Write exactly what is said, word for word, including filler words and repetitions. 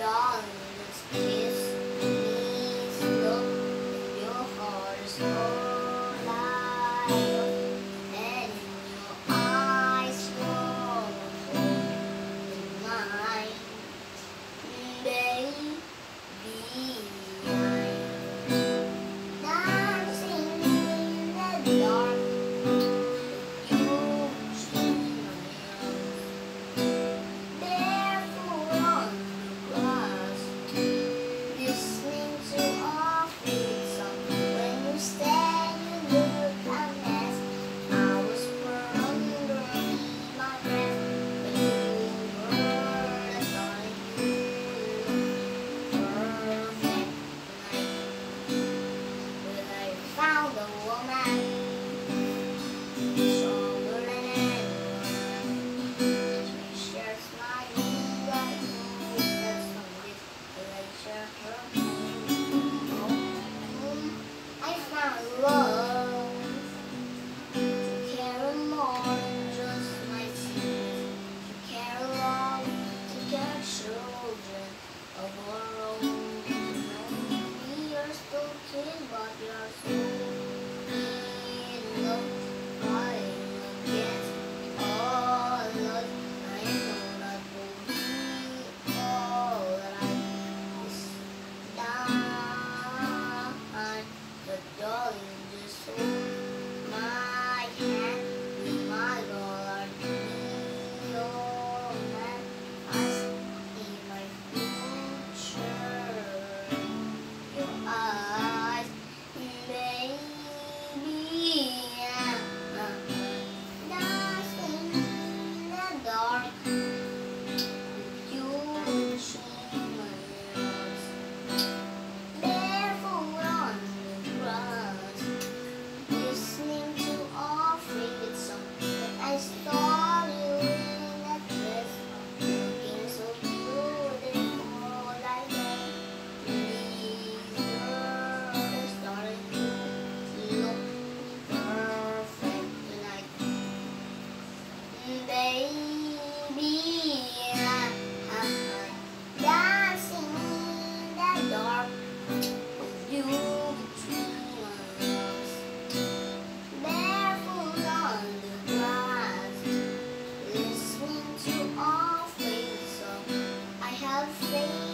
darling, just kiss me slow. Your heart is all I know, and in your eyes you're mine, baby. I'm dancing in the dark. You see my arms, barefoot on the grass, listening to our favorite song. When you stand, you look a mess. I whisper underneath my breath, but you were the darling, you look perfect tonight. But I found a woman stronger than anyone. She shares my need. I know that someday will I share her home. I found love to care more than just my secrets, to care love, to care children of our own. We are still kids, but we are so in love. I am against all odds. I know that will be all that I is done. But darling, just hold my hand. We might all are your man. I see my future in your eyes, baby. I'm dancing in the dark with you between my arms, barefoot on the grass, listening to our favorite song. But I saw you in that dress, looking so beautiful like that. These girls started to look perfect tonight, baby. I'm dancing in the dark with you between my arms, barefoot on the grass, listening to our favorite song. I have faith